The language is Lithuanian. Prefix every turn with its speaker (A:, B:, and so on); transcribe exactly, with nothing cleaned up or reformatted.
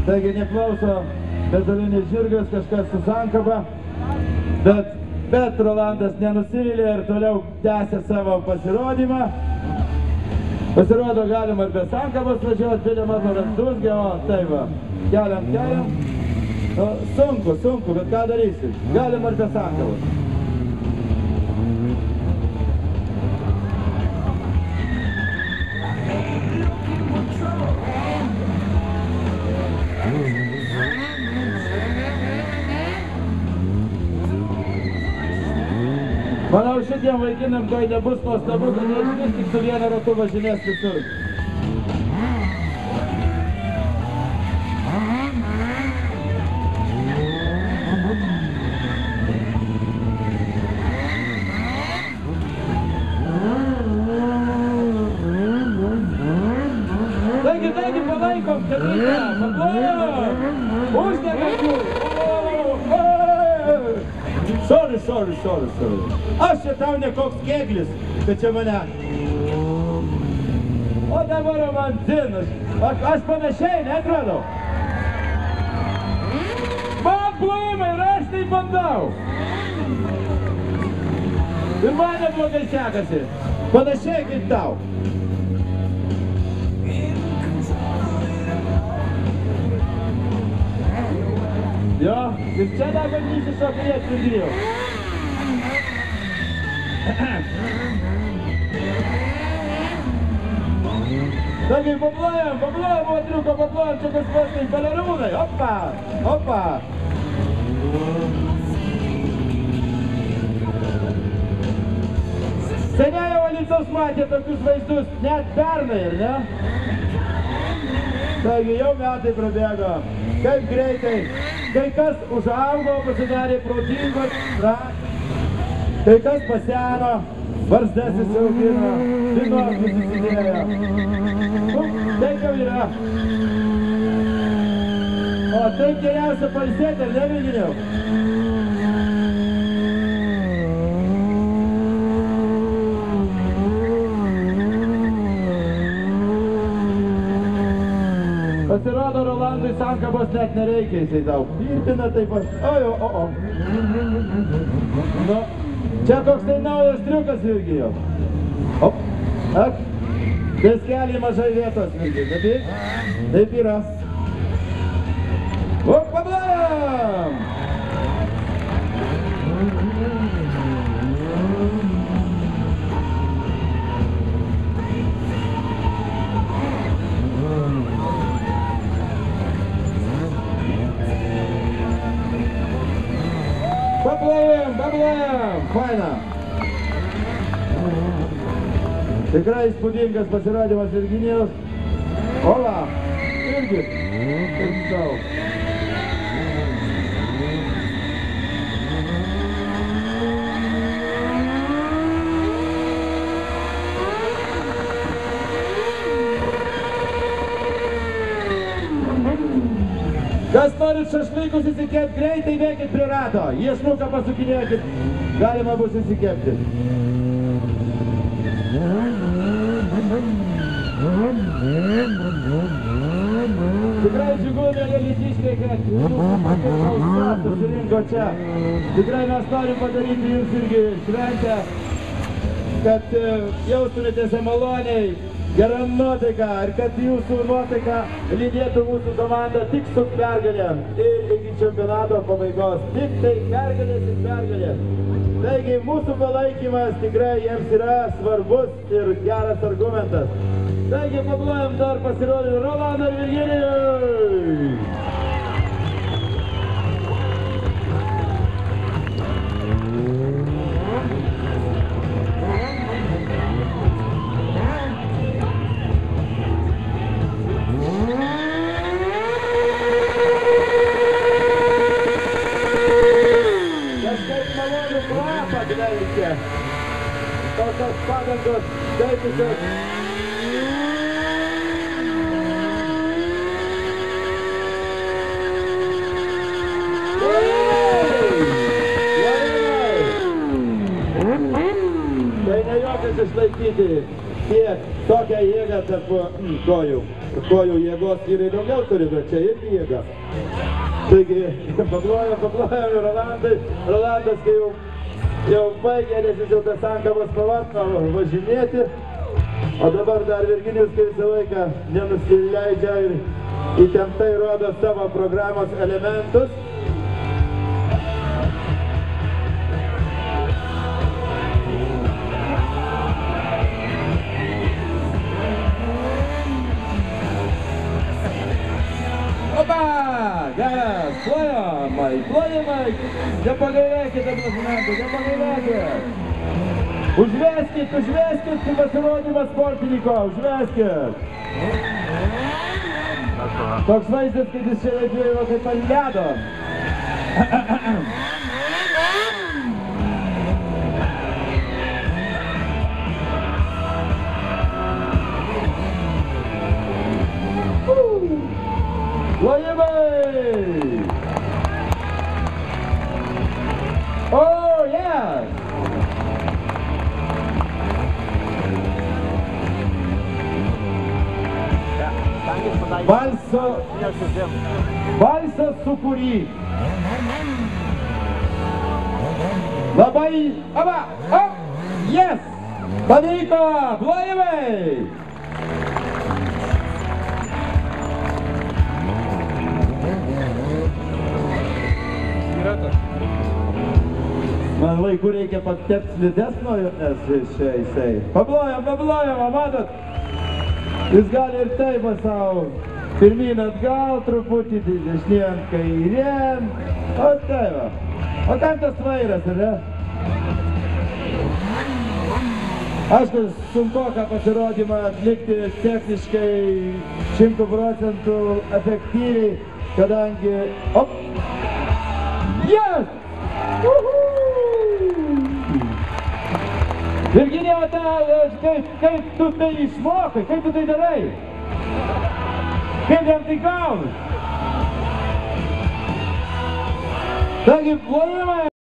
A: Taigi neklauso metalinis žirgas, kažkas su sankaba, bet, bet Rolandas nenusivylė ir toliau tęsia savo pasirodymą. Pasirodo, galima ir be sankabos važiuoti, Vilė mato razdusgė, o tai va, keliam, keliam. Nu, sunku, sunku, bet ką darysim? Galima ir be sankabos. Manau, šitiem vaikinam tai nebus nuostabu, kad jie išvis tik su vienu ratu važinės visur. Taigi, taigi, palaikom, Tebrika, paplojom, uždegam jų. Sorry, sorry, sorry, sorry. Aš čia tau ne koks kėglis, kad čia mane. O dabar man dzinas. Aš panašiai, neatradau. Man plojimai ir aš tai bandau. Ir man neblogai sekasi. Panašiai kaip tau. Jo, ir čia nebandysi šokinėti pridėjau. Taigi, paplojam, paplojam, o triuko paplojam, čia kas paskai balerūnai. Opa, opa. Seniai jau Alytaus matė tokius vaizdus, net pernai, ir ne? Taigi, jau metai prabėgo. Kaip greitai. Kai kas užaugo, pasidarė protingos, kai kas paseno, varzdes įsiaugino, vynos susidėjo. Nu, taip jau yra. O taip geriausia pailsėti, ar ne, Virginijau? Pasirodo, Rolandui sankabos net nereikia, jisai tau pirtina taip pat. Oi, o, o, o. Nu, čia koks tai naujas triukas, Virgijau. Op, ak. Deskelį mažai vietos, Virgijau. Taip, taip yra. O, pablam! Paplojam, paplojam, faina. Tikrai įspūdingas pasirodymas Virginijaus. Ola, irgi. Kaip tau. Kas norit šašlykus įsikepti greitai, veikit prie rato. Iešnuką pasukinėkit, galima bus įsikepti. Tikrai džiugu, mėly Alytiškiai, kad jūsų susirinko čia. Tikrai mes norim padaryti jums irgi šventę, kad jaustumėtės maloniai, gera nuotaika ir kad jūsų nuotaika lydėtų mūsų komandą tik su pergalėm ir iki čempionato pabaigos. Tik tai pergalės ir pergalės. Taigi mūsų palaikymas tikrai jiems yra svarbus ir geras argumentas. Taigi paplojam dar pasirodyti Rolandui ir Virginijui. Tokios padangos, teikusios. Tai ne jokios išlaikyti tiek tokią jėgą tarp kojų. kojų jėgos vyrai daugiau turi, bet čia irgi jėga. Taigi, paplojam, paplojam ir Rolandai, Rolandas, kai jau, jau baigė, nes jis jau tas ankabas pavartino važinėti, o dabar dar Virginijus, kai visą laiką nenusileidžia ir įtemptai rodo savo programos elementus.
B: Geras, plojamai, plojamai, nepagailėkit, aplausinantai, nepagailėkit. Užveskit, užveskit, kaip pasirodymas sportininko, užveskit. Toks vaizdas, kad jis čia vedžiojo kaip ant ledo. Plojimai! Oh, yes! Balso, balsas sukūry. Labai, aba, op, yes! Pavyko, plojimai! Man laiku reikia patepti slides nuo jo, nes čia jisai. Paplojam, paplojam, matot? Jis gali ir taip savo pirmyn atgal truputį, dešinėn kairėn. O tai va. O kam tas vairas, ar ne? Aišku, sunkoka pasirodymą atlikti techniškai šimtų procentų efektyviai, kadangi... Op! Yes! Virginija, kaip, kaip tu tai išmokai, kaip tu tai darai? Kaip jam tai gauni? Taigi, plojimai!